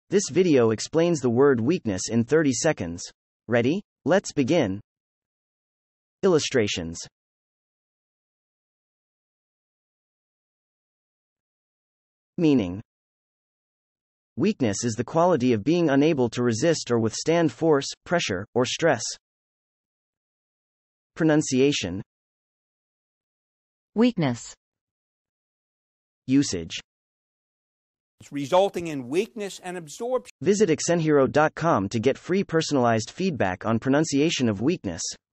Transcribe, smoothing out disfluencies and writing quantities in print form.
This video explains the word weakness in 30 seconds. Ready? Let's begin. Illustrations. Meaning. Weakness is the quality of being unable to resist or withstand force, pressure, or stress. Pronunciation. Weakness. Usage. Resulting in weakness and absorption. Visit ixenhero.com to get free personalized feedback on pronunciation of weakness.